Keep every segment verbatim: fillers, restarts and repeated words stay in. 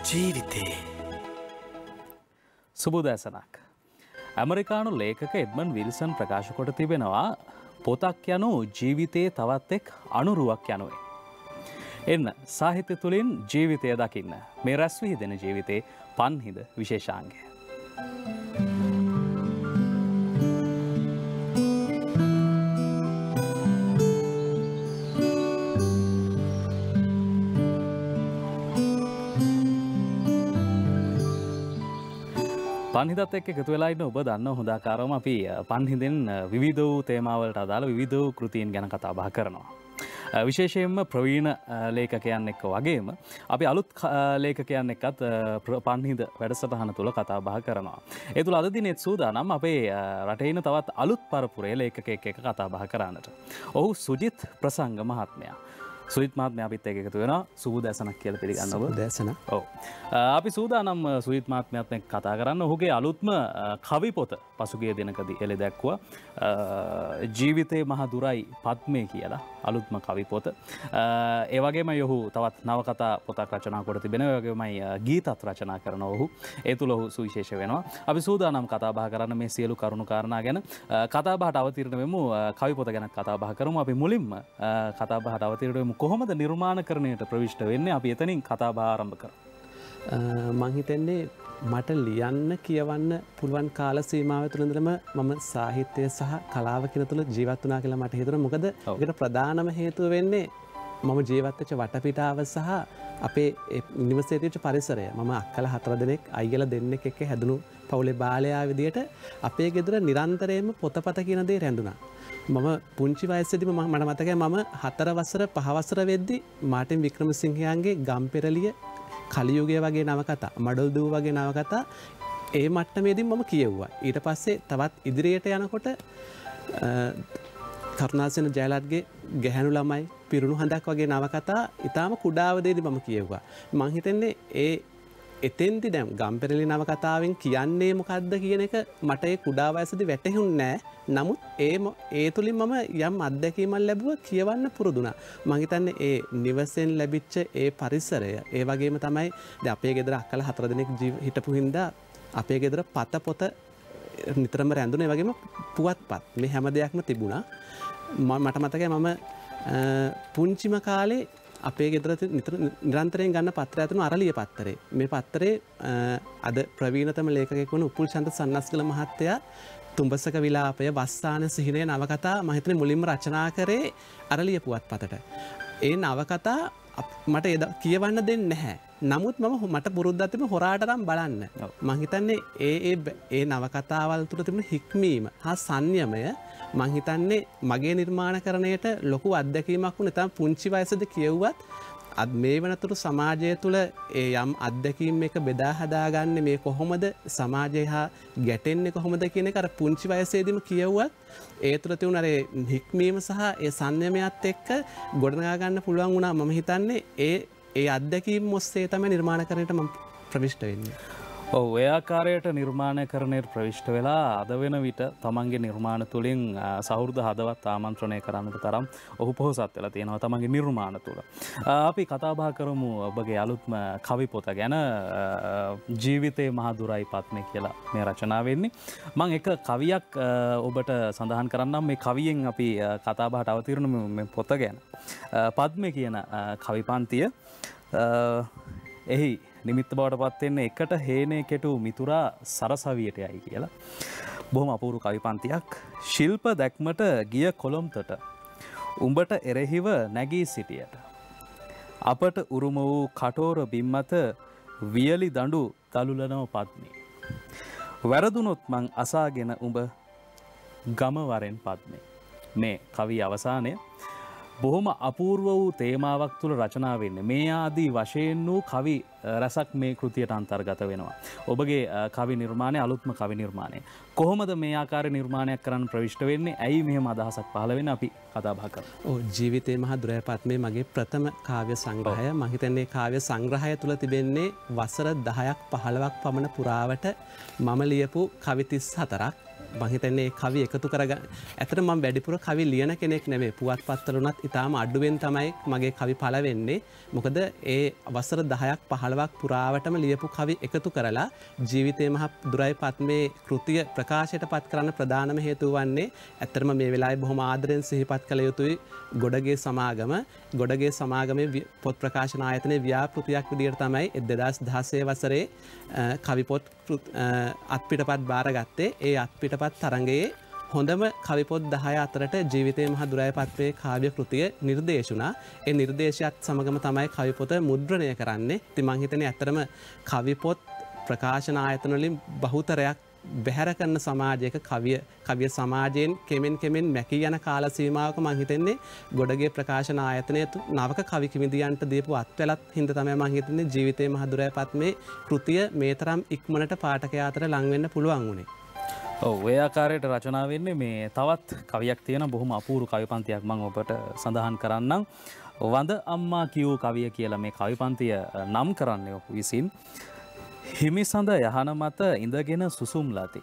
ජීවිතේ සුබෝදෑසනක්. ඇමරිකානු ලේඛක Edmund Wilson ප්‍රකාශ කොට තිබෙනවා පොතක් යනු ජීවිතයේ තවත් එක් අනුරුවක් යනුවේ. එන්න සාහිත්‍ය තුළින් ජීවිතය දකින්න මේ රැස් විහිදෙන ජීවිතේ පන්හිඳ විශේෂාංගය. පන්හිදත් එක්ක එකතු වෙලා ඉන්න ඔබ දන්න හොඳ ආකාරවම අපි පන්හිඳෙන් විවිධ වූ තේමාවලට අදාළ විවිධ වූ කෘතීන් ගැන කතා බහ කරනවා. විශේෂයෙන්ම ප්‍රවීණ ලේඛකයන් එක්ක වගේම අපි අලුත් ලේඛකයන් එක්කත් පන්හිඳ වැඩසටහන තුල කතා බහ කරනවා. ඒ තුල අද දිනෙත් සූදානම් අපේ රටේ ඉන්න තවත් අලුත් පරපුරේ ලේඛකයෙක් එක්ක කතා බහ කරන්නට. ඔහු සුජිත් ප්‍රසංග මහත්මයා. සුජිත් මහත්මයා අපිත් එක්ක එකතු වෙනවා. සුබෝදෑසනක් කියලා පිළිගන්නවා. සුබෝදෑසන. ඔව්. අපි සූදානම් සුජිත් මහත්මයාත් එක්ක කතා කරන්න. ඔහුගේ අලුත්ම කවි පොත පසුගිය දිනකදී එළි දැක්වුවා. ජීවිතේ මහ දුරයි පද්මේ කියලා අලුත්ම කවි පොත. ඒ වගේම ඔහු තවත් නවකතා පොතක් රචනා කොට තිබෙනවා. ඒ වගේමයි ගීතත් රචනා කරන ඔහු. ඒ තුල ඔහු සුවිශේෂ වෙනවා. අපි සූදානම් කතා බහ කරන්න මේ සියලු කරුණු කාරණා ගැන. කතා බහට අවතීර්ණ වෙමු. කවි පොත ගැන කතා බහ කරමු. අපි මුලින්ම කතා බහට අවතීර්ණ වෙමු කොහොමද නිර්මාණකරණයට ප්‍රවිෂ්ඨ වෙන්නේ? අපි එතනින් කතා බහ ආරම්භ කරමු. මං හිතන්නේ මට ලියන්න කියවන්න පුළුවන් කාල සීමාව තුළ ඉඳලම මම සාහිත්‍යය සහ කලාව කියන තුල ජීවත් වුණා කියලා මට හිතෙනවා. මොකද ඒකට ප්‍රධානම හේතුව වෙන්නේ මම ජීවත් වෙච්ච වටපිටාව සහ අපේ නිවසේ තිබිච්ච පරිසරය. මම අක්කලා හතර දෙනෙක් අයියලා දෙන්නෙක් එක්ක හැදුණු පවුලේ බාලයා විදියට අපේ ගෙදර නිරන්තරයෙන්ම පොතපත කියන දේ රැඳුණා. මම පුංචි වයසේදීම මට මතකයි මම හතර වසර පහ වසර වෙද්දී මාටින් වික්‍රමසිංහයන්ගේ ගම්පෙරළිය කලියුගය වගේ නවකතා, මඩොල් දුව වගේ නවකතා ඒ මට්ටමේදී මම කියෙව්වා. ඊට පස්සේ තවත් ඉදිරියට යනකොට කරුණාසේන ජයලත්ගේ ගැහැණු ළමයි පිරුණු හඳක් වගේ නවකතා ඊටාම කුඩා අවදීදී මම කියෙව්වා. මං හිතන්නේ ඒ එතෙන්දි දැන් ගම්පෙරළි නවකතාවෙන් කියන්නේ මොකද්ද කියන එක මට ඒ කුඩා වයසේදී වැටහුන්නේ නැහැ. නමුත් ඒ ඒ තුලින් මම යම් අත්දැකීමක් ලැබුවා, කියවන්න පුරුදුනා. මම හිතන්නේ ඒ නිවසෙන් ලැබිච්ච ඒ පරිසරය ඒ වගේම තමයි දැන් අපේ ගෙදර අක්කලා හතර දෙනෙක් හිටපු හින්දා අපේ ගෙදර පත පොත නිතරම රැඳුණා. ඒ වගේම පුවත්පත් මේ හැම දෙයක්ම තිබුණා. මට මතකයි මම පුංචිම කාලේ අපේ ගෙදර නිරන්තරයෙන් ගන්න පත්‍රය ඇතුළු අරලිය පත්තරේ. මේ පත්තරේ අද ප්‍රවීණතම ලේඛකයෙක් වුණු උපුල් චන්ද්‍ර සන්නස්ගල මහත්තයා තුඹසක විලාපය, වස්සාන සිහිනය නවකතා මම හිතන්නේ මුලින්ම රචනා කරේ අරලිය පුවත්පතට. ඒ නවකතා මට කියවන්න දෙන්නේ නැහැ. නමුත් මම මට පුරුද්දක් තිබුණ හොරාටනම් බලන්න. මම හිතන්නේ ඒ ඒ ඒ නවකතාවල් තුළ තිබුණ හික්මීම හා සංයමය මම හිතන්නේ මගේ නිර්මාණකරණයට ලොකු අත්දැකීමක් වුණා. නැත්නම් පුංචි වයසේදී කියුවත් අද මේ වෙනතුරු සමාජය තුළ ඒ යම් අත්දැකීම් එක බෙදා හදාගන්නේ මේ කොහොමද, සමාජය හා ගැටෙන්නේ කොහොමද කියන එක අර පුංචි වයසේදීම කියුවත් ඒ තුළ තියුණ අර හික්මීම සහ ඒ සංයමයත් එක්ක ගොඩනගා ගන්න පුළුවන් වුණා. මම හිතන්නේ ඒ ඒ අත්දැකීම් ඔස්සේ තමයි නිර්මාණකරණයට මම ප්‍රවිෂ්ඨ වෙන්නේ. ඔව්, ඒ ආකාරයට නිර්මාණකරණයට ප්‍රවිෂ්ඨ වෙලා අද වෙන විට තමන්ගේ නිර්මාණ තුළින් සහෘද හදවත් ආමන්ත්‍රණය කරන්නට තරම් ඔහු පොහොසත් වෙලා තියෙනවා තමන්ගේ නිර්මාණ තුළ. අපි කතා බහ කරමු ඔබගේ අලුත්ම කවි පොත ගැන. ජීවිතේ මහ දුරයි පද්මේ කියලා මේ රචනාව වෙන්නේ. මම එක කවියක් ඔබට සඳහන් කරන්නම්. මේ කවියෙන් අපි කතා බහට අවතීර්ණ මේ පොත ගැන. පද්මේ කියන කවි පන්තිය එහි නිමිත්ත බවට පත් වෙන්නේ එකට හේනේ කෙටු මිතුරා සරසවියට යයි කියලා. බොහොම අපූර්ව කවි පන්තියක්. ශිල්ප දැක්මට ගිය කොළොම්තට උඹට එරෙහිව නැගී සිටියට අපට උරුම වූ කටෝර බිම්මත වියලි දඬු දලුලනව පද්මේ. වැරදුනොත් මං අසාගෙන උඹ ගම වරෙන් පද්මේ. මේ කවිය අවසානය බොහොම අපූර්ව වූ තේමාවක් තුළ රචනා වෙන්නේ. මේ ආදී වශයෙන් වූ කවි රසක් මේ කෘතියට අන්තර්ගත වෙනවා. ඔබගේ කවි නිර්මාණය අලුත්ම කවි නිර්මාණය. කොහොමද මේ ආකාරයේ නිර්මාණයක් කරන්න ප්‍රවිෂ්ඨ වෙන්නේ? ඇයි මෙහෙම අදහසක් පහළ වෙන්නේ? අපි කතා බහ කරමු. ඔව්, ජීවිතේ මහ දුරයි පද්මේ මගේ ප්‍රථම කාව්‍ය සංග්‍රහය. මම හිතන්නේ කාව්‍ය සංග්‍රහය තුළ තිබෙන්නේ වසර දහයක් පහළොවක් පමණ පුරාවට මම ලියපු කවි තිස් හතරක්. මම හිතන්නේ කවි එකතු කරගන්න. ඇත්තට මම වැඩිපුර කවි ලියන කෙනෙක් නෙමෙයි. පුවත්පත්වල උනත් ඊටාම අඩුවෙන් තමයි මගේ කවි පළ වෙන්නේ. මොකද ඒ වසර දහයක් පහළොවක් පුරාවටම ලියපු කවි එකතු කරලා ජීවිතේ මහ දුරයි පත්මේ කෘතිය ප්‍රකාශයට පත් කරන්න ප්‍රධානම හේතුව වන්නේ ඇත්තටම මේ වෙලාවේ බොහොම ආදරෙන් සිහිපත් කළ යුතුයි ගොඩගේ සමාගම. ගොඩගේ සමාගමේ පොත් ප්‍රකාශන ආයතනයේ ව්‍යාපෘතියක් විදිහට තමයි දෙදාස් දහසය වසරේ කවි පොත් අත්පිටපත් බාරගත්තේ. ඒ අත්පිටපත් තරඟයේ හොඳම කවි පොත් දහය අතරට ජීවිතේ මහ දුරයි පත්මේ කාව්‍ය කෘතිය නිර්දේශ වුණා. ඒ නිර්දේශයත් සමගම තමයි කවි පොත මුද්‍රණය කරන්නේ. ඉතින් මම හිතන්නේ ඇත්තටම කවි පොත් ප්‍රකාශන ආයතන වලින් බහුතරයක් බැහැර කරන සමාජයක කවිය කවිය සමාජයෙන් කෙමෙන් කෙමෙන් මැකී යන කාල සීමාවක මම හිතන්නේ ගොඩගේ ප්‍රකාශන ආයතනය නවක කවි කිමිදියන්ට දීපු අත්වැලත් හින්දා තමයි මම හිතන්නේ ජීවිතේ මහ දුරයි පත්මේ කෘතිය මේ තරම් ඉක්මනට පාඨකයා අතර ලං වෙන්න පුළුවන් වුණේ. ඔව් ඒ ආකාරයට රචනා වෙන්නේ මේ තවත් කවියක් තියෙන බොහොම අපූර්ව කවි පන්තියක් මම ඔබට සඳහන් කරන්නම්. වඳ අම්මා කියූ කවිය කියලා මේ කවි පන්තිය නම් කරන්නේ ඔහු විසින්. හිමිසඳ යහන මත ඉඳගෙන සුසුම් ලති.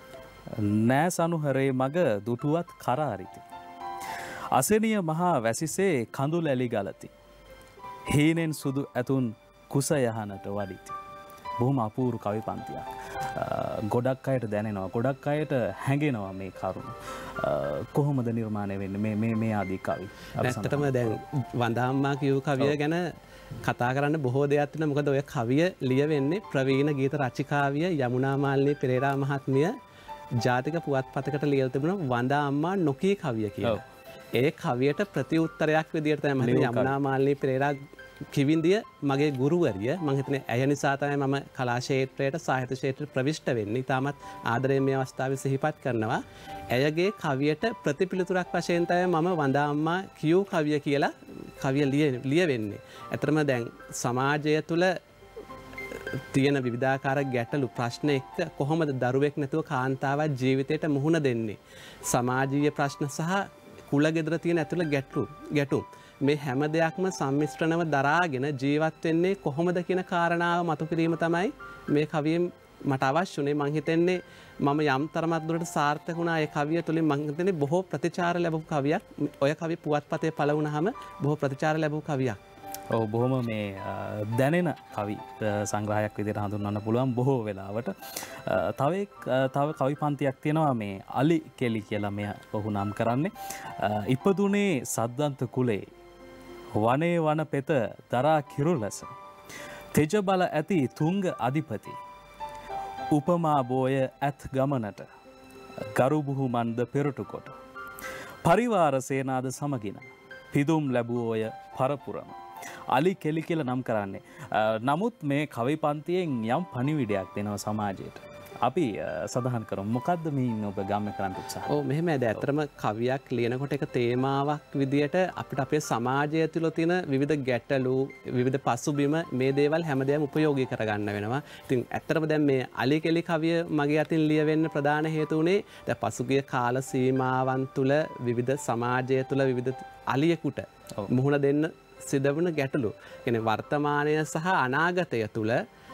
නෑ සනුහරේ මග දුටුවත් කරාරිති. අසෙනිය මහා වැසිසේ කඳුල ඇලි ගලති. හීනෙන් සුදු ඇතුන් කුස යහනට වඩිති. බොහොම අපූර්ව කවි පන්තියක්. ගොඩක් අයට දැනෙනවා. ගොඩක් අයට හැඟෙනවා මේ කරුණ. කොහොමද නිර්මාණය වෙන්නේ මේ මේ මේ ආදී කවි? ඇත්තටම දැන් වඳ අම්මා කියූ කවිය ගැන කතා කරන්න බොහෝ දෙයක් තියෙනවා. මොකද ඔය කවිය ලියවෙන්නේ ප්‍රවීණ ගීත රචිකාවිය යමුනා මාලිනී පෙරේරා මහත්මිය ජාතික පුවත්පතකට ලියලා තිබුණා වඳ අම්මා නොකී කවිය කියලා. ඒ කවියට ප්‍රතිඋත්තරයක් විදියට තමයි මම යමුනා මාලිනී පෙරේරා කිවිඳිය මගේ ගුරුවරිය. මම හිතන්නේ ඇය නිසා තමයි මම කලා ක්ෂේත්‍රයට සාහිත්‍ය ක්ෂේත්‍රයට ප්‍රවිෂ්ඨ වෙන්නේ. ඊටමත් ආදරයෙන් මේ අවස්ථාවේ සිහිපත් කරනවා. ඇයගේ කවියට ප්‍රතිපිළිතුරක් වශයෙන් තමයි මම වඳ අම්මා කියූ කවිය කියලා කවිය ලියවෙන්නේ. ඇත්තටම දැන් සමාජය තුළ තියෙන විවිධාකාර ගැටලු ප්‍රශ්න එක්ක කොහොමද දරුවෙක් නැතුව කාන්තාවක් ජීවිතයට මුහුණ දෙන්නේ? සමාජීය ප්‍රශ්න සහ කුල ගෙදර තියෙන ඇතුළ ගැටලු ගැටුම් මේ හැම දෙයක්ම සම්මිශ්‍රණව දරාගෙන ජීවත් වෙන්නේ කොහොමද කියන කාරණාව මතු කිරීම තමයි මේ කවියෙන් මට අවශ්‍ය වුණේ. මං හිතන්නේ මම යම් තරමක් දුරට සාර්ථක වුණා ඒ කවිය තුලින්. මං හිතන්නේ බොහෝ ප්‍රතිචාර ලැබපු කවියක්. ඔය කවි පුවත්පතේ පළ වුණාම බොහෝ ප්‍රතිචාර ලැබපු කවියක්. ඔව් බොහොම මේ දැනෙන කවි සංග්‍රහයක් විදිහට හඳුන්වන්න පුළුවන් බොහෝ වෙලාවට. තව තව කවි පන්තියක් තියෙනවා මේ අලි කෙලි කියලා මෙය ඔහු නම් කරන්නේ. ඉපදුනේ සද්දන්ත කුලේ වනේ වන පෙත දරා කිරුලස තෙජ බල ඇති තුංග අධිපති උපමා බෝය ඇත් ගමනට ගරුබුහු මන්ද පෙරටු කොට පරිවාර සේනාද සමගින පිදුම් ලැබුවෝය පරපුරම අලි කෙලි කියලා නම් කරන්නේ. නමුත් මේ කවි පන්තියෙන් යම් පණිවිඩයක් දෙනවා සමාජයට. අපි සඳහන් කරමු මොකද්ද මේ ඔබ ගාම්‍ය කරන්න උත්සාහ. ඔව් මෙහෙමයි. ඇත්තටම කවියක් ලියනකොට එක තේමාවක් විදියට අපිට අපේ සමාජය තුළ තියෙන විවිධ ගැටලු විවිධ පසුබිම මේ දේවල් හැමදේම උපයෝගී කරගන්න වෙනවා. ඉතින් ඇත්තටම දැන් මේ අලි කෙලි කවිය මගේ අතින් ලියවෙන්න ප්‍රධාන හේතු උනේ දැන් පසුගිය කාල සීමාවන් තුළ විවිධ සමාජය තුළ විවිධ අලියෙකුට මුහුණ දෙන්න සිදුවන ගැටලු. කියන්නේ වර්තමානය සහ අනාගතය තුළ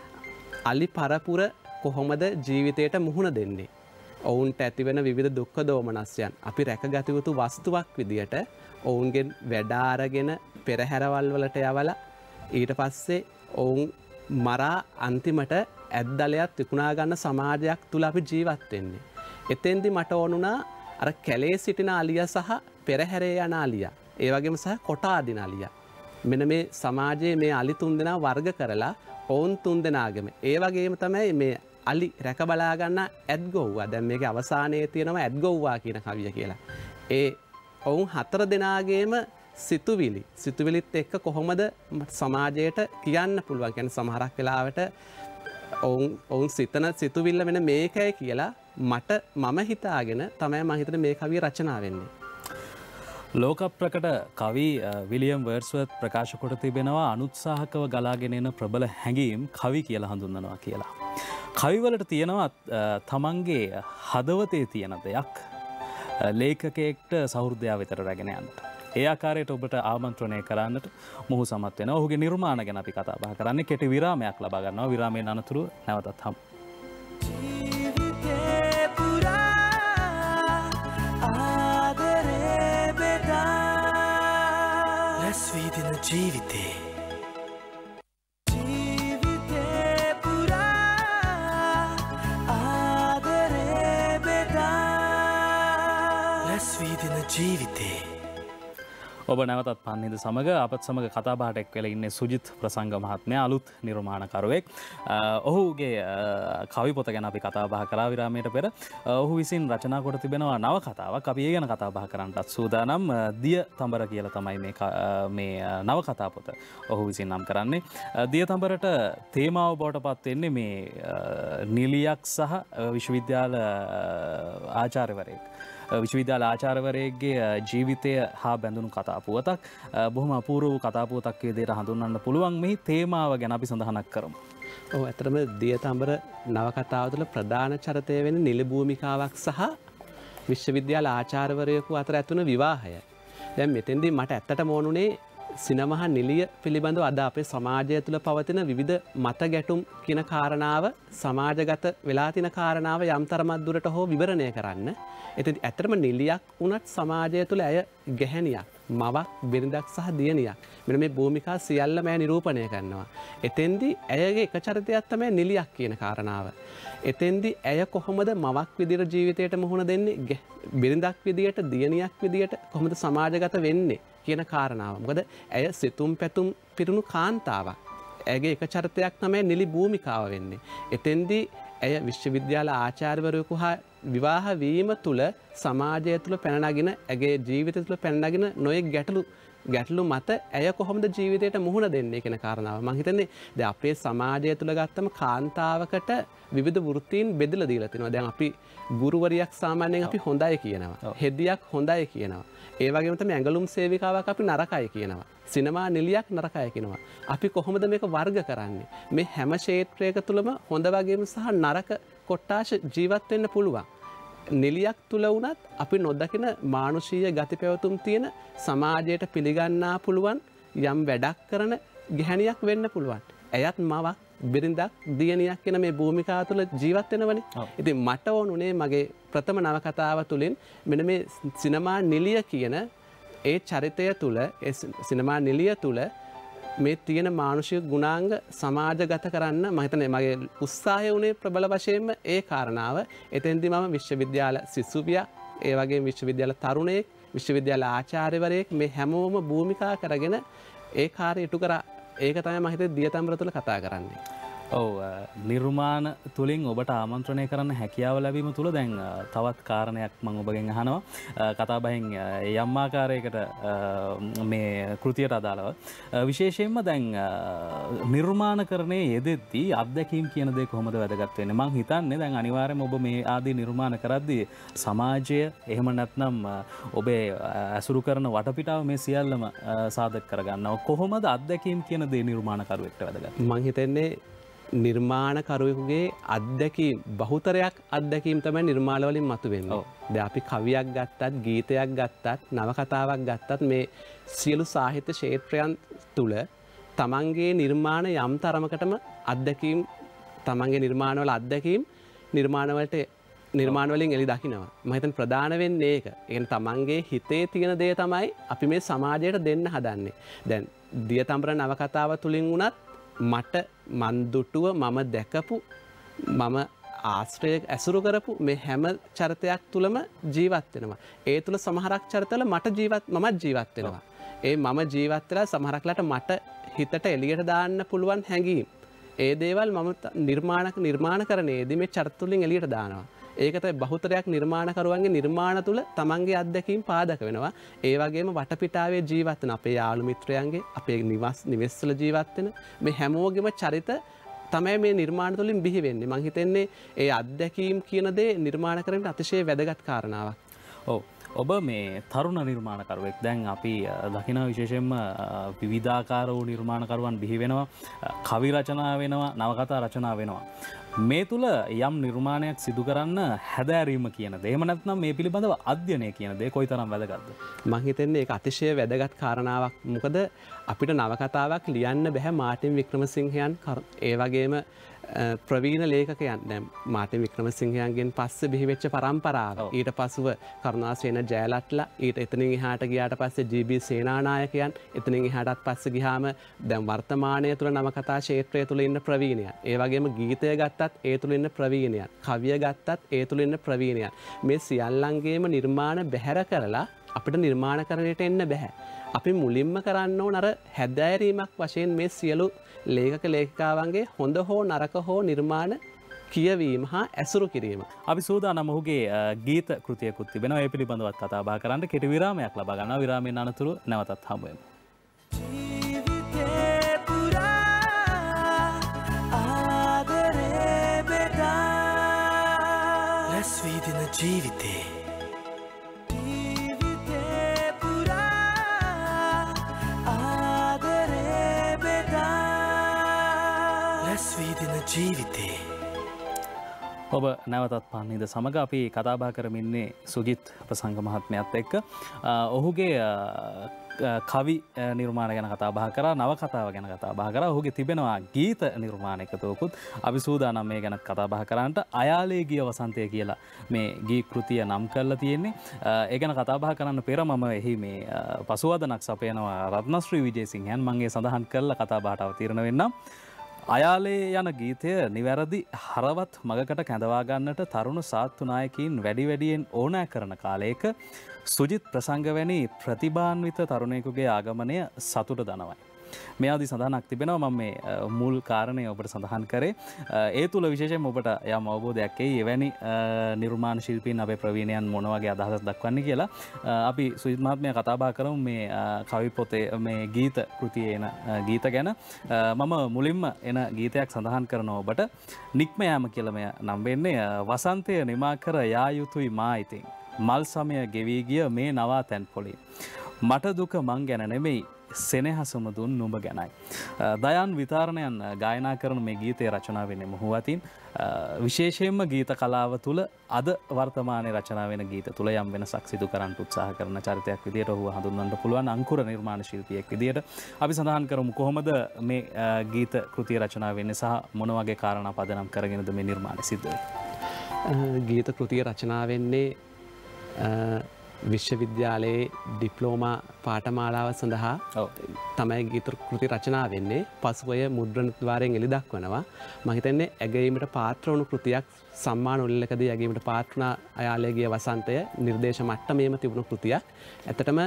අලි පරපුර කොහොමද ජීවිතයට මුහුණ දෙන්නේ? ඔවුන්ට ඇතිවෙන විවිධ දුක්ඛ දෝමනස්යන් අපි රැකගත යුතු වස්තුවක් විදියට ඔවුන්ගෙන් වැඩ අරගෙන පෙරහැරවල් වලට යවලා ඊට පස්සේ ඔවුන් මරා අන්තිමට ඇද්දලයක් විකුණා ගන්න සමාජයක් තුල අපි ජීවත් වෙන්නේ. එතෙන්දි මට ඕනුණා අර කැලේ සිටින අලියා සහ පෙරහැරේ යන අලියා ඒ වගේම සහ කොටා දින අලියා මෙන්න මේ සමාජයේ මේ අලි තුන් දෙනා වර්ග කරලා ඔවුන් තුන් දෙනාගම ඒ වගේම තමයි මේ අලි රැක බලා ගන්න ඇත්ගොව්වා. දැන් මේකේ අවසානයේ තියෙනවා ඇත්ගොව්වා කියන කවිය කියලා. ඒ ඔවුන් හතර දෙනාගේම සිතුවිලි සිතුවිලිත් එක්ක කොහොමද සමාජයට කියන්න පුළුවන්. කියන්නේ සමහරක් වෙලාවට ඔවුන් ඔවුන් සිතන සිතුවිල්ල වෙන මේකයි කියලා මට මම හිතාගෙන තමයි මම හිතන්නේ මේ කවිය රචනා වෙන්නේ. ලෝක ප්‍රකට කවි විලියම් වර්ඩ්ස්වර්ත් ප්‍රකාශ කොට තිබෙනවා අනුත්සාහකව ගලාගෙන එන ප්‍රබල හැඟීම් කවි කියලා හඳුන්වනවා කියලා. කවිවලට තියෙනවා තමන්ගේ හදවතේ තියෙන දෙයක් ලේඛකයෙක්ට සහෘදයා වෙතට රැගෙන යන්නට. ඒ ආකාරයට ඔබට ආමන්ත්‍රණය කරන්නට මොහු සමත් වෙනවා. ඔහුගේ නිර්මාණ ගැන අපි කතා බහ කරන්නේ. කෙටි විරාමයක් ලබා ගන්නවා. විරාමයෙන් අනතුරු නැවතත් හමු. ජීවිතේ පුරා ජීවිතේ ජීවිතේ ඔබ නැවතත් පන්හිද සමඟ අපත් සමඟ කතාබාට එක් වෙල ඉන්නේ සුජිත් ප්‍රසංග මහත්මය අලුත් නිර්මාණකරුවෙක්. ඔහුගේ කවි පොත ගැන අපි කතාබහ කරා විරාමයට පෙර ඔහු විසින් රචනා කොට තිබෙනවා නව කතාවක්. අපි ඒ ගැන කතාබහ කරන්නටත් සූදානම්. දිය තඹර කියලා තමයි මේ මේ නව කතා පොත ඔහු විසින් නම් කරන්නේ. දිය තඹරට තේමාව බවට පත් වෙන්නේ මේ නිලියක් සහ විශ්වවිද්‍යාල ආචාර්යවරයෙක් විශ්වවිද්‍යාල ආචාර්යවරයෙක්ගේ ජීවිතය හා බැඳුණු කතා පුවතක්. බොහොම අපූර්ව වූ කතා පුවතක් විදිහට හඳුන්වන්න පුළුවන්. මෙහි තේමාව ගැන අපි සඳහනක් කරමු. ඔව් ඇත්තටම දිය තඹර නවකතාව තුළ ප්‍රධාන චරිතය වෙන නිල භූමිකාවක් සහ විශ්වවිද්‍යාල ආචාර්යවරයෙකු අතර ඇතුණු විවාහය. දැන් මෙතෙන්දී මට ඇත්තටම ඕනුනේ සිනමා නිලිය පිළිබඳව අද අපේ සමාජය තුළ පවතින විවිධ මත ගැටුම් කියන කාරණාව සමාජගත වෙලා තියෙන කාරණාව යම් තරමක් දුරට හෝ විවරණය කරන්න. එතෙන්දී ඇත්තටම නිලියක් වුණත් සමාජය තුළ ඇය ගැහැණියක්, මවක්, බිරිඳක් සහ දියණියක්. මෙන්න මේ භූමිකා සියල්ලම ඇය නිරූපණය කරනවා. එතෙන්දී ඇයගේ එක චරිතයක් තමයි නිලියක් කියන කාරණාව. එතෙන්දී ඇය කොහොමද මවක් විදියට ජීවිතයට මුහුණ දෙන්නේ, බිරිඳක් විදියට, දියණියක් විදියට කොහොමද සමාජගත වෙන්නේ කියන කාරණාව. මොකද ඇය සිතුම් පැතුම් පිරුණු කාන්තාවක්. ඇගේ එක චරිතයක් තමයි නිලි භූමිකාව වෙන්නේ. එතෙන්දී ඇය විශ්වවිද්‍යාල ආචාර්යවරයෙකු හා විවාහ වීම තුළ සමාජය තුළ පැන නගින, ඇගේ ජීවිතය තුළ පැන නගින නොයෙක් ගැටලු ගැටලු මත ඇය කොහොමද ජීවිතයට මුහුණ දෙන්නේ කියන කාරණාව. මම හිතන්නේ දැන් අපේ සමාජය තුළ ගත්තම කාන්තාවකට විවිධ වෘත්තීන් බෙදලා දීලා තිනවා. දැන් අපි ගුරුවරියක් සාමාන්‍යයෙන් අපි හොඳයි කියනවා. හෙදියක් හොඳයි කියනවා. ඒ වගේම තමයි ඇඟලුම් සේවිකාවක් අපි නරකයි කියනවා. සිනමා නිලියක් නරකයි කියනවා. අපි කොහොමද මේක වර්ග කරන්නේ? මේ හැම ක්ෂේත්‍රයක තුලම හොඳ වගේම සහ නරක කොටාශ ජීවත් වෙන්න පුළුවන්. නිලියක් තුල වුණත් අපි නොදකින මානුෂීය ගති පැවතුම් තියෙන සමාජයට පිළිගන්නා පුළුවන් යම් වැඩක් කරන ගැහණියක් වෙන්න පුළුවන්. ඇයත් මවක්, බිරිඳක්, දියණියක් කියන මේ භූමිකාව තුළ ජීවත් වෙනවනේ. ඉතින් මට ඕනුනේ මගේ ප්‍රථම නවකතාව තුළින් මෙන්න මේ සිනමා නිලිය කියන ඒ චරිතය තුළ, ඒ සිනමා නිලිය තුළ මේ තියෙන මානුෂික ගුණාංග සමාජගත කරන්න මම හිතන්නේ මගේ උත්සාහය උනේ ප්‍රබල වශයෙන්ම ඒ කාරණාව. එතෙන්දී මම විශ්වවිද්‍යාල සිසුවියක්, ඒ වගේම විශ්වවිද්‍යාල තරුණයෙක්, විශ්වවිද්‍යාල ආචාර්යවරයෙක් මේ හැමෝම භූමිකා කරගෙන ඒ කාර්යය ඉටු කරා. ඒක තමයි මම හිතේ දිය තඹර තුළ කතා කරන්නේ. ඔව්, නිර්මාණ තුලින් ඔබට ආමන්ත්‍රණය කරන්න හැකියාව ලැබීම තුළ දැන් තවත් කාරණයක් මම ඔබගෙන් අහනවා. කතා බහෙන් යම් ආකාරයකට මේ කෘතියට අදාළව විශේෂයෙන්ම දැන් නිර්මාණකරණයේ යෙදෙද්දී අත්දැකීම් කියන දේ කොහොමද වැදගත් වෙන්නේ? මම හිතන්නේ දැන් අනිවාර්යයෙන්ම ඔබ මේ ආදී නිර්මාණ කරද්දී සමාජය එහෙම නැත්නම් ඔබේ ඇසුරු කරන වටපිටාව මේ සියල්ලම සාධක කරගන්නවා. කොහොමද අත්දැකීම් කියන දේ නිර්මාණකරුවෙක්ට වැදගත්? මම හිතන්නේ නිර්මාණකරුවෙකුගේ අත්දැකීම් බහුතරයක් අත්දැකීම් තමයි නිර්මාණ වලින් මතුවෙන්නේ. දැන් අපි කවියක් ගත්තත්, ගීතයක් ගත්තත්, නවකතාවක් ගත්තත් මේ සියලු සාහිත්‍ය ක්ෂේත්‍රයන් තුල තමන්ගේ නිර්මාණ යම් තරමකටම අත්දැකීම්, තමන්ගේ නිර්මාණවල අත්දැකීම් නිර්මාණ වලට නිර්මාණ වලින් එළි දකින්නවා. මම හිතන්නේ ප්‍රධාන වෙන්නේ ඒක. ඒ කියන්නේ තමන්ගේ හිතේ තියෙන දේ තමයි අපි මේ සමාජයට දෙන්න හදන්නේ. දැන් දිය තඹර නවකතාව තුලින් වුණත් මට මන් දුටුව මම දැකපු මම ආශ්‍රය ඇසුරු කරපු මේ හැම චරිතයක් තුලම ජීවත් වෙනවා. ඒ තුල සමහරක් චරිතවල මට ජීවත් මමත් ජීවත් වෙනවා. ඒ මම ජීවත් වෙලා සමහරක්ලට මට හිතට එළියට දාන්න පුළුවන් හැඟීම්. ඒ දේවල් මම නිර්මාණක නිර්මාණකරණයේදී මේ චරිත තුලින් එළියට දානවා. ඒක තමයි බහුතරයක් නිර්මාණකරුවන්ගේ නිර්මාණ තුල තමන්ගේ අත්දැකීම් පාදක වෙනවා. ඒ වගේම වටපිටාවේ ජීවත් වෙන අපේ යාළු මිත්‍රයන්ගේ, අපේ නිවස් නිවෙස්වල ජීවත් වෙන මේ හැමෝගෙම චරිත තමයි මේ නිර්මාණ තුලින් බිහි වෙන්නේ. මම හිතන්නේ ඒ අත්දැකීම් කියන දේ නිර්මාණකරණයට අතිශය වැදගත් කාරණාවක්. ඔව්. ඔබ මේ තරුණ නිර්මාණකරුවෙක්. දැන් අපි දකින විශේෂයෙන්ම විවිධාකාර වූ නිර්මාණකරුවන් බිහි වෙනවා, කවි රචනා වෙනවා, නවකතා රචනා වෙනවා. මේ තුල යම් නිර්මාණයක් සිදු කරන්න හැදෑරීම කියන දේ, එහෙම නැත්නම් මේ පිළිබඳව අධ්‍යයනය කියන දේ කොයිතරම් වැදගත්ද? මම හිතන්නේ ඒක අතිශය වැදගත් කාරණාවක්. මොකද අපිට නවකතාවක් ලියන්න බෑ මාටින් වික්‍රමසිංහයන්, ඒ වගේම ප්‍රවීණ ලේඛකයන් දැන් මාර්ටින් වික්‍රමසිංහයන්ගෙන් පස්සේ බිහිවෙච්ච පරම්පරාව. ඊට පසුව කරුණාසේන ජයලත්ලා, ඊට එතනින් එහාට ගියාට පස්සේ ජී.බී. සේනානායකයන්, එතනින් එහාටත් පස්සේ ගියාම දැන් වර්තමානය තුළ නවකතා ක්ෂේත්‍රය තුළ ඉන්න ප්‍රවීණයන්. ඒ වගේම ගීතය ගත්තත් ඒ තුළ ඉන්න ප්‍රවීණයන්. කවිය ගත්තත් ඒ තුළ ඉන්න ප්‍රවීණයන්. මේ සියල්ලන්ගේම නිර්මාණ බැහැර කරලා අපිට නිර්මාණකරණයට එන්න බෑ. අපි මුලින්ම කරන්න ඕන අර හැදෑරීමක් වශයෙන් මේ සියලු ලේඛක ලේඛිකාවන්ගේ හොඳ හෝ නරක හෝ නිර්මාණ කියවීම හා ඇසුරු කිරීම. අපි සූදානම් ඔහුගේ ගීත කෘතියකුත් තිබෙනවා. ඒ පිළිබඳවත් කතා බහ කරන්න කෙටි විරාමයක් ලබා ගන්නවා. විරාමයෙන් අනතුරු නැවතත් හමු වෙමු. රැස්වීදින ජීවිතේ ජීවිතේ ඔබ නැවතත් පන්නේද සමග අපි කතා බහ කරමින්නේ සුජිත් ප්‍රසංග මහත්මයාත් එක්ක. ඔහුගේ කවි නිර්මාණ ගැන කතා බහ කරා, නවකතාව ගැන කතා බහ කරා. ඔහුගේ තිබෙනවා ගීත නිර්මාණ එකතුවකුත්. අපි සූදානම් මේ ගැන කතා බහ කරන්නට. අයාලේ ගිය වසන්තය කියලා මේ ගී කෘතිය නම් කරලා තියෙන්නේ. ඒ ගැන කතා බහ කරන්න පෙර මම එහි මේ පසුවදනක් සපයනවා රත්නශ්‍රී විජේසිංහයන්. මම ඒ සඳහන් කරලා කතා බහට අවතීර්ණ වෙන්නම්. අයාලේ යන ගීතය නිවැරදි හරවත් මගකට කැඳවා ගන්නට තරුණ සාත්තු නායකයින් වැඩි වැඩියෙන් ඕනෑ කරන කාලයක සුජිත් ප්‍රසංග වැනි ප්‍රතිභාන්විත තරුණයෙකුගේ ආගමනය සතුට දනවයි. මේ ආදී සඳහනක් තිබෙනවා. මම මේ මුල් කාරණය ඔබට සඳහන් කරේ. ඒ තුල විශේෂයෙන් ඔබට යම් අවබෝධයක් එයි එවැනි නිර්මාණ ශිල්පීන් අපේ ප්‍රවීණයන් මොන වගේ අදහසක් දක්වන්නේ කියලා. අපි සුජිත් මහත්මයා කතා බහ කරමු මේ කවි පොතේ මේ ගීත කෘතියේ එන ගීත ගැන. මම මුලින්ම එන ගීතයක් සඳහන් කරනවා ඔබට. නික්ම යාම කියලා මෙය නම් වෙන්නේ. වසන්තය නිමා කර යා යුතුයි මා ඉතින්. මල් සමය ගෙවී ගිය මේ නවාතැන් පොළේ. මට දුක මං ගැන නෙමෙයි සෙනෙහසම දුන් නුඹ ගැනයි. දයන් විතාරණයන් ගායනා කරන මේ ගීතය රචනා වෙන්නේ මොහු අතින්. විශේෂයෙන්ම ගීත කලාව තුළ අද වර්තමානයේ රචනා වෙන ගීත තුළ යම් වෙනසක් සිදු කරන්න උත්සාහ කරන චරිතයක් විදියට ඔහුව හඳුන්වන්න පුළුවන් අංකුර නිර්මාණ ශිල්පියෙක් විදියට. අපි සඳහන් කරමු කොහොමද මේ ගීත කෘතිය රචනා වෙන්නේ සහ මොන වගේ කාරණා පදනම් කරගෙනද මේ නිර්මාණය සිද්ධ වෙන්නේ. ගීත කෘතිය රචනා වෙන්නේ විශ්වවිද්‍යාලයේ ඩිප්ලෝමා පාඨමාලාව සඳහා තමයි ගීත කෘති රචනා වෙන්නේ. පසුවය මුද්‍රණ ද්වාරයෙන් එළි දක්වනවා. මම හිතන්නේ ඇගීමට පාත්‍ර වුණු කෘතියක් සම්මාන උළෙලකදී ඇගීමට පාත්‍ර වුණ අයාලේ ගිය වසන්තය නිර්දේශ මට්ටමේම තිබුණු කෘතියක්. ඇත්තටම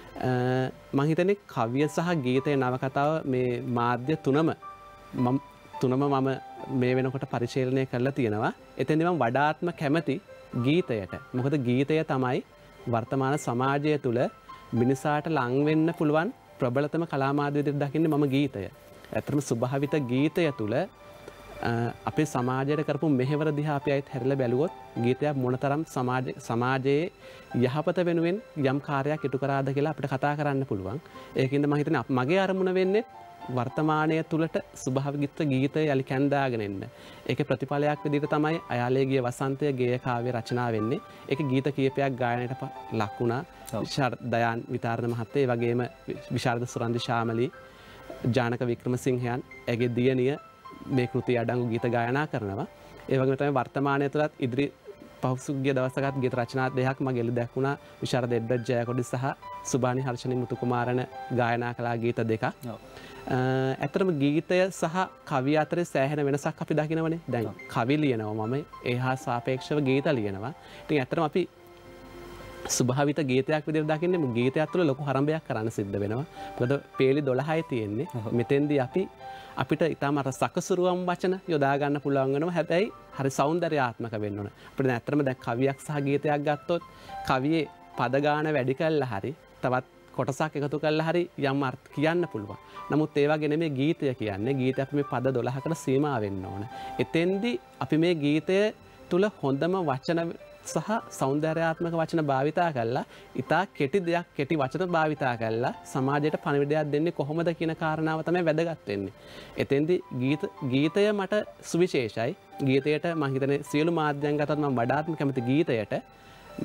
මම හිතන්නේ කවිය සහ ගීතය නවකතාව මේ මාධ්‍ය තුනම මම තුනම මම මේ වෙනකොට පරිශීලනය කරලා තියෙනවා. එතෙන්දී මම වඩාත්ම කැමති ගීතයට. මොකද ගීතය තමයි වර්තමාන සමාජය තුළ මිනිසාට ලං වෙන්න පුළුවන් ප්‍රබලතම කලා මාධ්‍ය විදිහට දකින්නේ මම ගීතය. ඇත්තටම ස්වභාවිත ගීතය තුළ අපේ සමාජයට කරපු මෙහෙවර දිහා අපි අයිත් හැරිලා බැලුවොත් ගීතයක් මොනතරම් සමාජ සමාජයේ යහපත වෙනුවෙන් යම් කාර්යයක් ඉටු කරාද කියලා අපිට කතා කරන්න පුළුවන්. ඒකින්ද මම හිතන්නේ මගේ අරමුණ වෙන්නේ වර්තමානය තුළට ස්වභාවිත ගීතය යලි කැඳාගෙන එන්න. ඒකේ ප්‍රතිඵලයක් විදිහට තමයි අයාලේ ගිය වසන්තය ගේය කාව්‍ය රචනා වෙන්නේ. ඒකේ ගීත කීපයක් ගායනයට ලක් වුණා. විශාරද දයාන් විතාරණ මහත්තයා, ඒ වගේම විශාරද සුරන්දි ශාමලී, ජානක වික්‍රමසිංහයන්, ඇගේ දියණිය මේ කෘතිය අඩංගු ගීත ගායනා කරනවා. ඒ වගේම තමයි වර්තමානය තුළත් ඉදිරි පහුසුගිය දවසකත් ගීත රචනා දෙකක් මගේ එළි දැක්ුණා. විශාරද එඩ්වඩ් ජයකොඩි සහ සුබානි හර්ෂණි මුතුකුමාරණ ගායනා කළා ගීත දෙකක්. ඇත්තටම ගීතය සහ කවිය අතරේ සෑහෙන වෙනසක් අපි දකිනවනේ. දැන් කවි ලියනවා මම, ඒ හා සාපේක්ෂව ගීත ලියනවා. ඉතින් ඇත්තටම අපි ස්වභාවිත ගීතයක් විදිහට දකින්නේ ගීතයක් තුළ ලොකු හරඹයක් කරන්න සිද්ධ වෙනවා. මොකද පේලි දොළහයි තියෙන්නේ. මෙතෙන්දී අපි අපිට ඊටම අර සකසුරුවම් වචන යොදා ගන්න පුළුවන් වෙනවා. හැබැයි හරි సౌందర్యාත්මක වෙන්න ඕන. අපිට දැන් ඇත්තටම දැන් කවියක් සහ ගීතයක් ගත්තොත් කවියේ පද ගාන වැඩි කළා හරි තවත් කොටසක් එකතු කළා හරි යම් අර්ථ කියන්න පුළුවන්. නමුත් ඒ වගේ නෙමෙයි ගීතය කියන්නේ. ගීතය අපි මේ පද දොළහකට සීමා වෙන්න ඕන. එතෙන්දී අපි මේ ගීතය තුල හොඳම වචන සහ సౌందర్యාත්මක වචන භාවිතා කළා. ඊටා කෙටි දෙයක් කෙටි වචන භාවිතා කළා සමාජයට පණිවිඩයක් දෙන්නේ කොහොමද කියන කාරණාව තමයි වැදගත් වෙන්නේ. එතෙන්දී ගීත ගීතය මට සුවිශේෂයි. ගීතයට මම හිතන්නේ සියලු මාධ්‍යයන් ගතත් මම වඩාත්ම කැමති ගීතයට.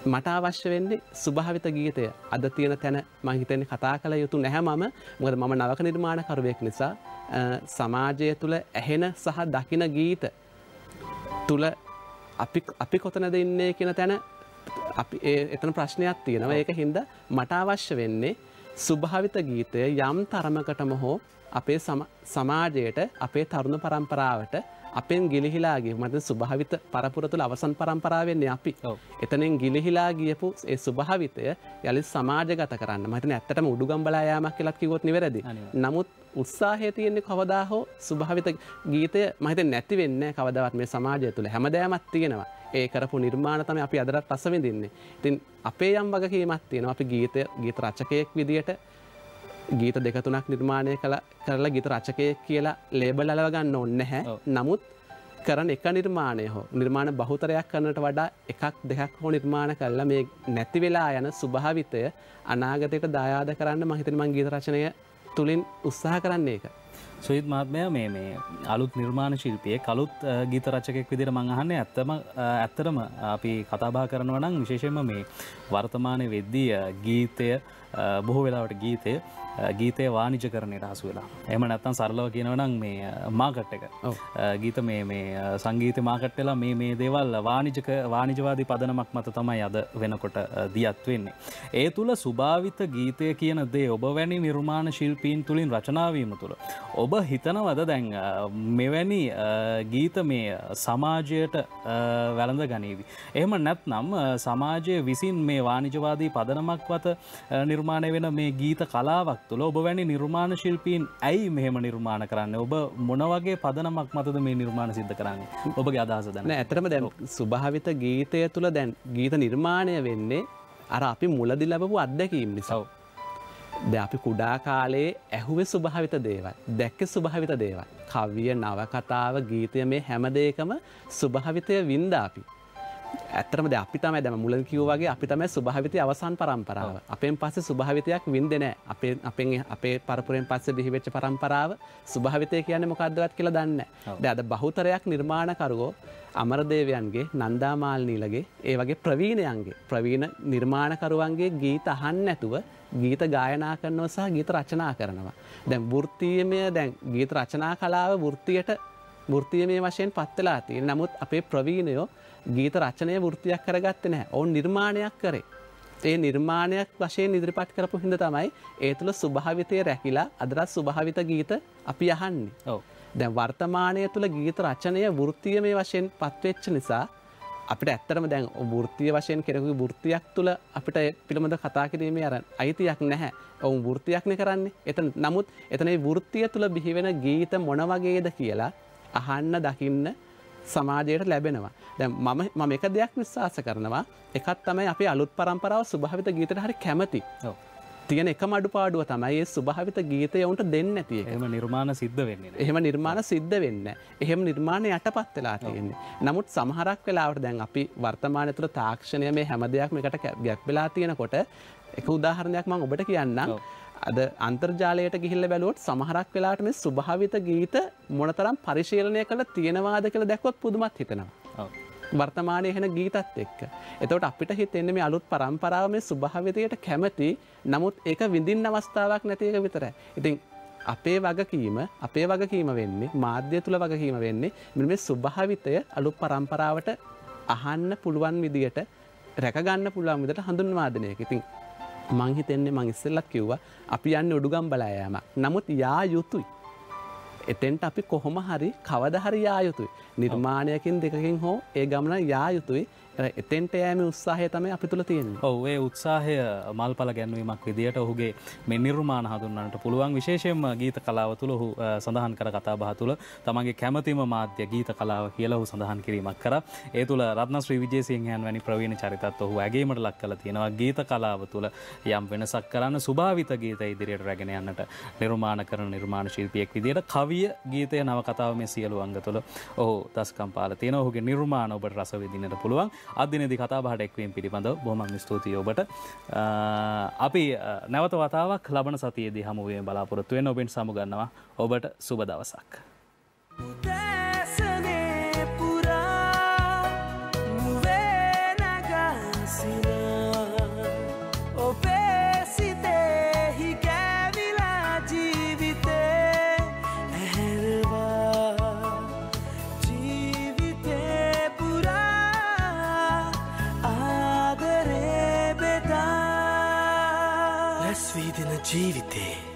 මට අවශ්‍ය වෙන්නේ සුභාවිත ගීතය. අද තියෙන තැන මම හිතන්නේ කතා කළ යුතු නැහැ මම. මොකද මම නවක නිර්මාණකරුවෙක් නිසා සමාජය තුළ ඇහෙන සහ දකින ගීත තුළ අපි අපි කොතනද ඉන්නේ කියන තැන අපි එතන ප්‍රශ්නයක් තියෙනවා. ඒක හින්දා මට අවශ්‍ය වෙන්නේ සුභාවිත ගීතය යම් තරමකටම හෝ අපේ සමාජයට අපේ තරුණ පරම්පරාවට අපෙන් ගිලිහිලා ගිය මත සුභාවිත පරපුර තුළ අවසන් පරම්පරාව වෙන්නේ අපි. එතනින් ගිලිහිලා ගියපු ඒ සුභාවිතය යලිත් සමාජගත කරන්න. මම හිතන්නේ ඇත්තටම උඩුගම්බලා යෑමක් කියලා කිව්වොත් නිවැරදි. නමුත් උත්සාහය තියෙන්නේ කවදා හෝ සුභාවිත ගීතය මම හිතන්නේ නැති වෙන්නේ නැහැ කවදාවත් මේ සමාජය තුළ. හැමදාමත් තියෙනවා. ඒ කරපු නිර්මාණ තමයි අපි අදටත් රස විඳින්නේ. ඉතින් අපේ යම් වගකීමක් තියෙනවා. අපි ගීත ගීත රචකයෙක් විදියට ගීත දෙක තුනක් නිර්මාණය කරලා ගීත රචකයෙක් කියලා ලේබල් අලව ගන්න ඕනේ නැහැ. නමුත් කරන එක නිර්මාණය හෝ නිර්මාණ බහුතරයක් කරනට වඩා එකක් දෙකක් හෝ නිර්මාණ කළා මේ නැති වෙලා යන සුභාවිතය අනාගතයට දායාද කරන්න මම හිතන්නේ මම ගීත රචනය තුලින් උත්සාහ කරන්නේ ඒක. සුහිත් මහත්මයා මේ මේ අලුත් නිර්මාණ ශිල්පියෙක් අලුත් ගීත රචකයෙක් විදිහට මම අහන්නේ ඇත්තම ඇත්තටම අපි කතා බහ කරනවා නම් විශේෂයෙන්ම මේ වර්තමානයේ වෙද්දී ගීතය බොහෝ වෙලාවට ගීතය ගීතය වාණිජකරණයට හසු වෙලා. එහෙම නැත්නම් සරලව කියනවා නම් මේ මාකට් එක. ගීත මේ මේ සංගීත මාකට් වෙලා මේ මේ දේවල් වාණිජක වාණිජවාදී පදනමක් මත තමයි අද වෙනකොට දියත් වෙන්නේ. ඒ තුල සුභාවිත ගීතය කියන දේ ඔබ වැනි නිර්මාණ ශිල්පීන් තුලින් රචනා වීම තුල ඔබ හිතනවද දැන් මෙවැනි ගීත මේ සමාජයට වැළඳ ගනීවි. එහෙම නැත්නම් සමාජය විසින් මේ වාණිජවාදී පදනමක් මත නිර්මාණය වෙන මේ ගීත කලාවක් තුළ ඔබ වැනි නිර්මාණ ශිල්පීන් ඇයි මෙහෙම නිර්මාණ කරන්නේ? ඔබ මොන වගේ පදනමක් මතද මේ නිර්මාණ සිද්ධ කරන්නේ? ඔබගේ අදහස දැන්. නෑ ඇත්තටම දැන් සුභාවිත ගීතය තුළ දැන් ගීත නිර්මාණය වෙන්නේ අර අපි මුලදී ලැබපු අත්දැකීම් නිසා. දැන් අපි කුඩා කාලේ ඇහුවේ සුභාවිත දේවල්, දැක්කේ සුභාවිත දේවල්. කවිය, නවකතාව, ගීතය මේ හැම දෙයකම සුභාවිතය වින්දා අපි. ඇත්තටම දැන් අපි තමයි දැන් මුලින් කිව්වා වගේ අපි තමයි සුභාවිතයේ අවසන් පරම්පරාව. අපෙන් පස්සේ සුභාවිතයක් වින්දේ නැහැ. අපේ අපෙන් අපේ පරපුරෙන් පස්සේ බිහි වෙච්ච පරම්පරාව සුභාවිතය කියන්නේ මොකක්දවත් කියලා දන්නේ නැහැ. දැන් අද බහුතරයක් නිර්මාණකරුවෝ අමරදේවයන්ගේ, නන්දාමාල්නීලගේ, ඒ වගේ ප්‍රවීණයන්ගේ, ප්‍රවීණ නිර්මාණකරුවන්ගේ ගීත අහන්න නැතුව ගීත ගායනා කරනවා සහ ගීත රචනා කරනවා. දැන් වෘත්තීයමය දැන් ගීත රචනා කලාව වෘත්තියට වෘත්තීයමය වශයෙන් පත් වෙලා තියෙන. නමුත් අපේ ප්‍රවීණයෝ ගීත රචනය වෘත්තියක් කරගත්තේ නැහැ. ඔවුන් නිර්මාණයක් කරේ. ඒ නිර්මාණයක් වශයෙන් ඉදිරිපත් කරපු හින්දා තමයි ඒ තුළ සුභාවිතය රැකිලා අදටත් සුභාවිත ගීත අපි අහන්නේ. ඔව්. දැන් වර්තමානයේ තුළ ගීත රචනය වෘත්තීයමය වශයෙන් පත් වෙච්ච නිසා අපිට ඇත්තටම දැන් වෘත්තීය වශයෙන් කෙනෙකුගේ වෘත්තියක් තුළ අපිට පිළිබඳ කතා කිරීමේ අර අයිතියක් නැහැ. ඔවුන් වෘත්තියක්නේ කරන්නේ. එතන නමුත් එතන ඒ වෘත්තිය තුළ බිහි වෙන ගීත මොන වගේද කියලා අහන්න දකින්න සමාජයට ලැබෙනවා. දැන් මම මම එක දෙයක් විශ්වාස කරනවා. එකක් තමයි අපේ අලුත් පරම්පරාව සුභාවිත ගීතයට හරි කැමති. ඔව්. තියෙන එකම අඩුපාඩුව තමයි මේ සුභාවිත ගීතය උන්ට දෙන්නේ නැති එක. එහෙම නිර්මාණ සිද්ධ වෙන්නේ නැහැ. එහෙම නිර්මාණ සිද්ධ වෙන්නේ නැහැ. එහෙම නිර්මාණ යටපත් වෙලා තියෙන්නේ. නමුත් සමහරක් වෙලාවට දැන් අපි වර්තමානයේ තුල තාක්ෂණය මේ හැම දෙයක්ම එකට ගැප් වෙලා තියෙනකොට එක උදාහරණයක් මම ඔබට කියන්නම්. අද අන්තර්ජාලයට ගිහිල්ලා බැලුවොත් සමහරක් වෙලාවට මේ සුභාවිත ගීත මොනතරම් පරිශීලනය කරලා තියෙනවාද කියලා දැක්කොත් පුදුමත් හිතෙනවා. ඔව්. වර්තමානයේ එන ගීතත් එක්ක. එතකොට අපිට හිතෙන්නේ මේ අලුත් පරම්පරාව මේ සුභාවිතයට කැමති. නමුත් ඒක විඳින්න අවස්ථාවක් නැති එක විතරයි. ඉතින් අපේ වගකීම අපේ වගකීම වෙන්නේ මාධ්‍ය තුල වගකීම වෙන්නේ මෙන්න මේ සුභාවිතය අලුත් පරම්පරාවට අහන්න පුළුවන් විදියට රැක ගන්න පුළුවන් විදියට හඳුන්වා දෙන එක. ඉතින් මං හිතන්නේ මං ඉස්සෙල්ලත් කිව්වා අපි යන්නේ උඩුගම්බලා යෑමක්. නමුත් යා යුතුයි. එතෙන්ට අපි කොහොම හරි කවදා හරි යා යුතුයි. නිර්මාණයකින් දෙකකින් හෝ ඒ ගමන යා යුතුයි. එතෙන්ට යෑමේ උත්සාහය තමයි අපි තුල තියෙන්නේ. ඔව් ඒ උත්සාහය මල්පල ගැන්වීමක් විදියට ඔහුගේ මේ නිර්මාණ හඳුන්වන්නට පුළුවන්. විශේෂයෙන්ම ගීත කලාව තුල ඔහු සඳහන් කර කතා බහ තුල තමන්ගේ කැමැතිම මාධ්‍ය ගීත කලාව කියලා ඔහු සඳහන් කිරීමක් කරා. ඒ තුල රත්නශ්‍රී විජේසිංහයන් වැනි ප්‍රවීණ චරිතත් ඔහු ඇගීමට ලක් කරලා තියෙනවා. ගීත කලාව තුල යම් වෙනසක් කරන්න සුභාවිත ගීත ඉදිරියට රැගෙන යන්නට නිර්මාණ කරන නිර්මාණ ශිල්පියෙක් විදියට කවිය ගීතය නවකතාව මේ සියලු අංග තුල ඔහු දස්කම් පාලා තියෙනවා. ඔහුගේ නිර්මාණ ඔබට රස විඳින්නට පුළුවන්. අදිනේදී කතා බහට එක්වීම පිළිබඳව බොහොම ස්තුතියි ඔබට. අපි නැවත වතාවක් ලබන සතියේදී හමු වෙමින් බලාපොරොත්තු වෙන ඔබෙන් සමුගන්නවා. ඔබට සුබ දවසක්. උදෑසනේ පුරා මුවේ නගසින රැස්වීදින ජීවිතේ